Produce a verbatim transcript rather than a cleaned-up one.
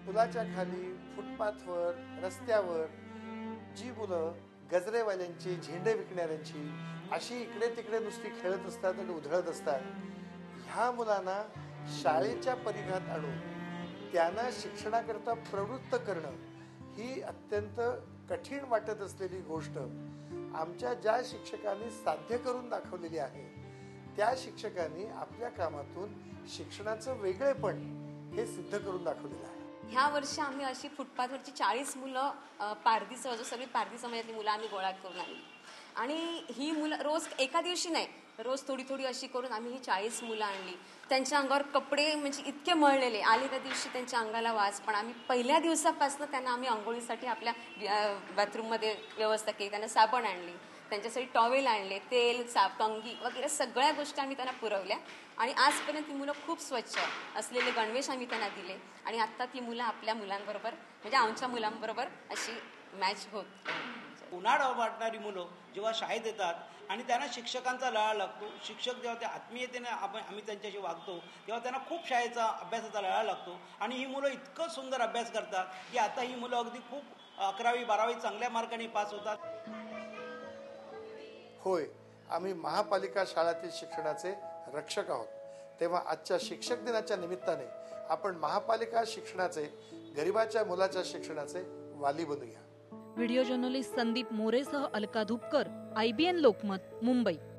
पुलाच्या खाली, फुटपाथवर, रस्त्यावर जी मुलं गजरेवाल्यांची, झेंडे विकणाऱ्यांची अशी इकडे तिकडे नुसती खेळत असतात आणि उधळत असतात, ह्या मुलांना शाळेच्या परिघात आणून त्यांना शिक्षणाकरता प्रवृत्त करणं ही अत्यंत कठीण वाटत असलेली गोष्ट आमच्या ज्या शिक्षकांनी साध्य करून दाखवलेली आहे, त्या शिक्षकांनी आपल्या कामातून शिक्षणाचं वेगळेपण हे सिद्ध करून दाखवलेलं आहे. ह्या वर्षी आम्ही अशी फुटपाथवरची चाळीस मुलं पारधी सहज सगळी पारधी समाजातली मुलं आम्ही गोळा करून आणली आणि ही मुलं रोज एका दिवशी नाही, रोज थोडी थोडी अशी करून आम्ही ही चाळीस मुलं आणली. त्यांच्या अंगावर कपडे म्हणजे इतके मळलेले आले त्या दिवशी त्यांच्या अंगाला वास, पण आम्ही पहिल्या दिवसापासून त्यांना आम्ही आंघोळीसाठी आपल्या बाथरूममध्ये व्यवस्था केली. त्यांना साबण आणली, त्यांच्यासाठी टॉवेल आणले, तेल, साप, कंगी वगैरे सगळ्या गोष्टी आम्ही त्यांना पुरवल्या आणि आजपर्यंत ती मुलं खूप स्वच्छ असलेले गणवेश आम्ही त्यांना दिले आणि आत्ता ती मुलं आपल्या मुलांबरोबर म्हणजे आमच्या मुलांबरोबर अशी मॅच होत. उन्हाळा वाटणारी मुलं जेव्हा शाळेत येतात आणि त्यांना शिक्षकांचा लळा लागतो, शिक्षक जेव्हा त्या आत्मीयतेने आपण आम्ही त्यांच्याशी वागतो तेव्हा त्यांना खूप शाळेचा अभ्यासाचा लळा लागतो आणि ही मुलं इतकं सुंदर अभ्यास करतात की आता ही मुलं अगदी खूप अकरावी बारावी चांगल्या मार्काने पास होतात. होय, आम्ही महापालिका शाळातील शिक्षणाचे रक्षक आहोत. तेव्हा आजच्या शिक्षक दिनाच्या निमित्ताने आपण महापालिका शिक्षणाचे, गरिबाच्या मुलाच्या शिक्षणाचे वाली बनूया. व्हिडिओ जर्नलिस्ट संदीप मोरेसह Alka Dhupkar, I B N Lokmat, Mumbai.